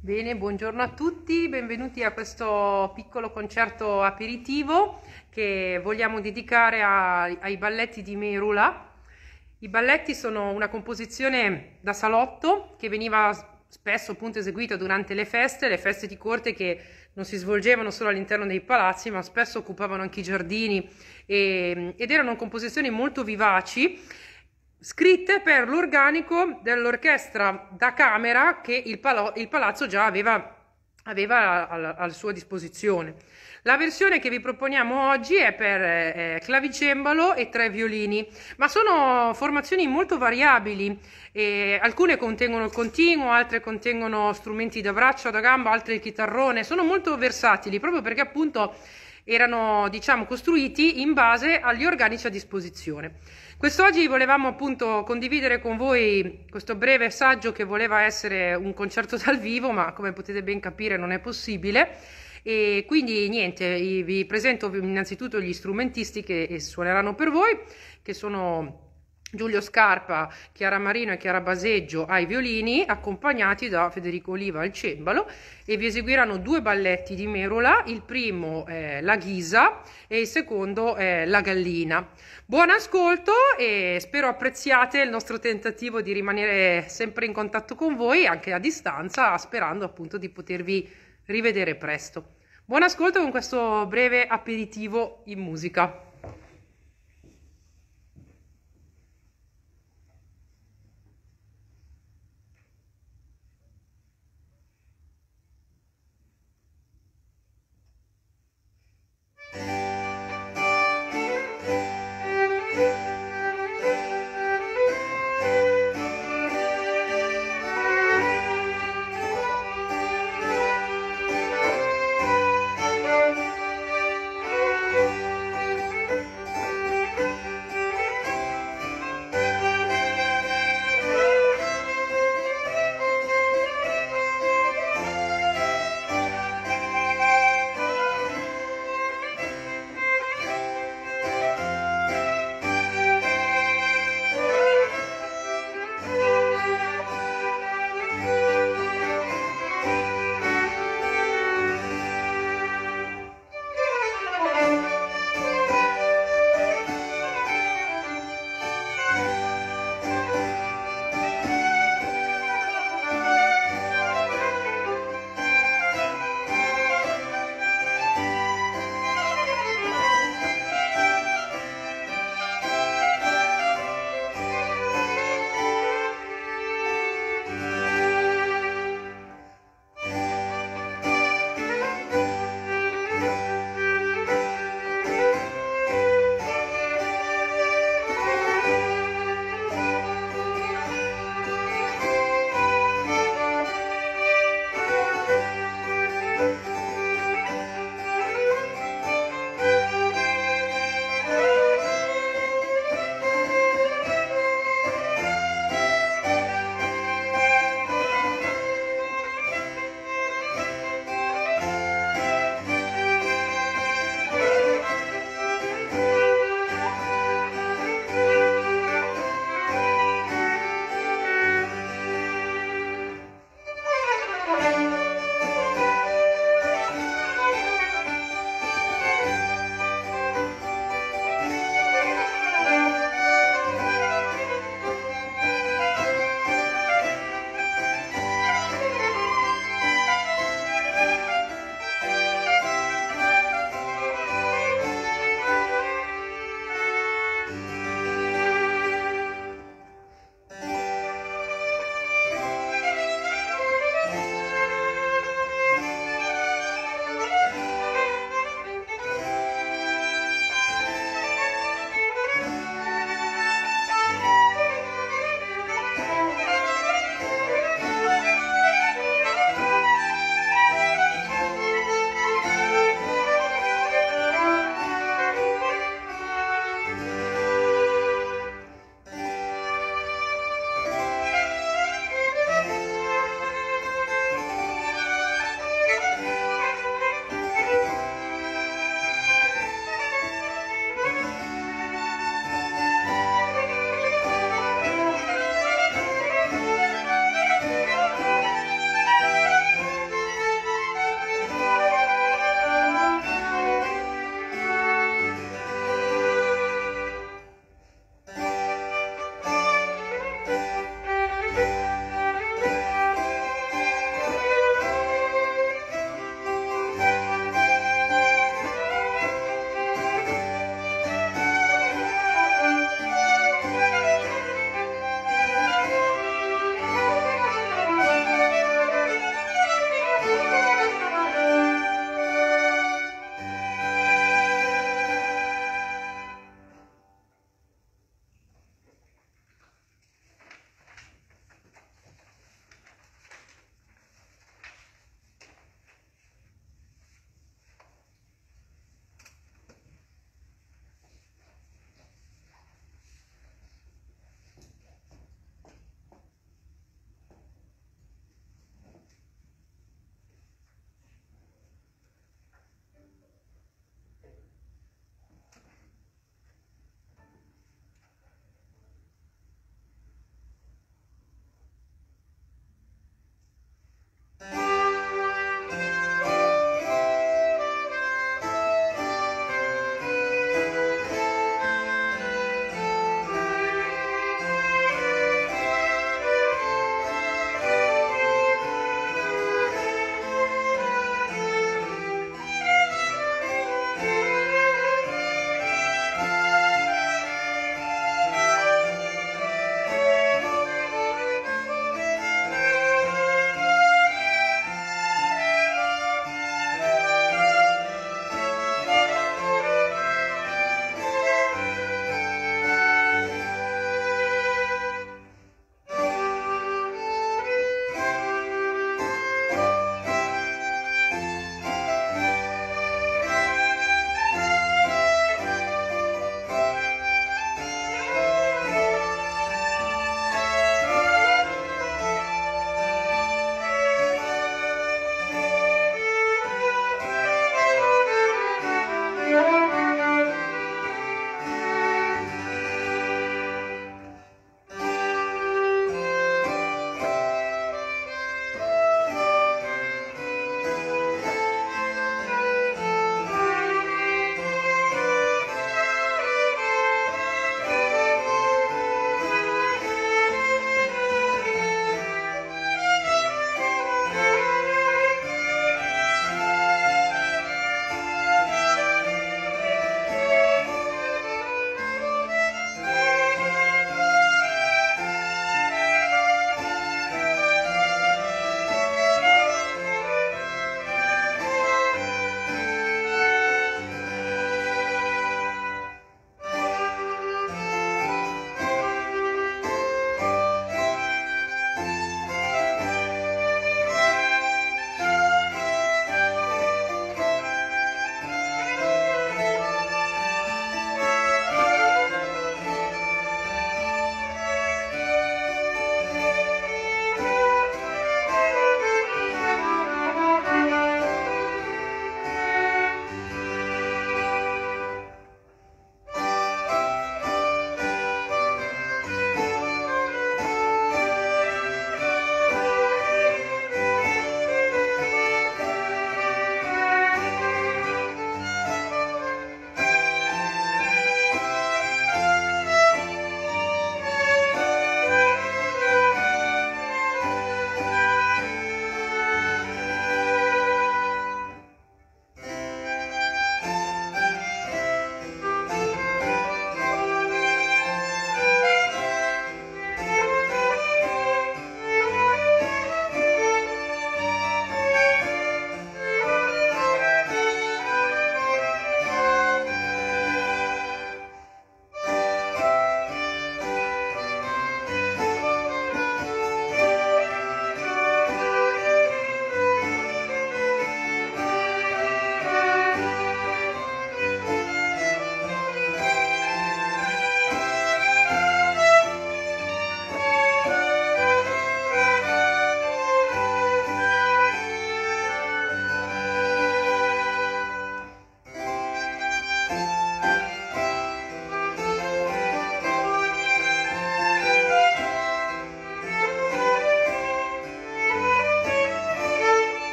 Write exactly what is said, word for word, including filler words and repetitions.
Bene, buongiorno a tutti, benvenuti a questo piccolo concerto aperitivo che vogliamo dedicare a- ai balletti di Merula. I balletti sono una composizione da salotto che veniva spesso appunto eseguita durante le feste, le feste di corte che non si svolgevano solo all'interno dei palazzi, ma spesso occupavano anche i giardini e- ed erano composizioni molto vivaci, scritte per l'organico dell'orchestra da camera che il, palo- il palazzo già aveva, aveva a, a sua disposizione. La versione che vi proponiamo oggi è per eh, clavicembalo e tre violini, ma sono formazioni molto variabili. E alcune contengono il continuo, altre contengono strumenti da braccio, da gamba, altre il chitarrone. Sono molto versatili proprio perché appunto erano, diciamo, costruiti in base agli organici a disposizione. Quest'oggi volevamo appunto condividere con voi questo breve saggio che voleva essere un concerto dal vivo, ma come potete ben capire non è possibile. E quindi niente, vi presento innanzitutto gli strumentisti che suoneranno per voi, che sono Giulio Scarpa, Chiara Marino e Chiara Baseggio ai violini, accompagnati da Federico Oliva al cembalo, e vi eseguiranno due balletti di Merula, il primo è La Ghisa e il secondo è La Gallina. Buon ascolto e spero apprezziate il nostro tentativo di rimanere sempre in contatto con voi, anche a distanza, sperando appunto di potervi rivedere presto. Buon ascolto con questo breve aperitivo in musica.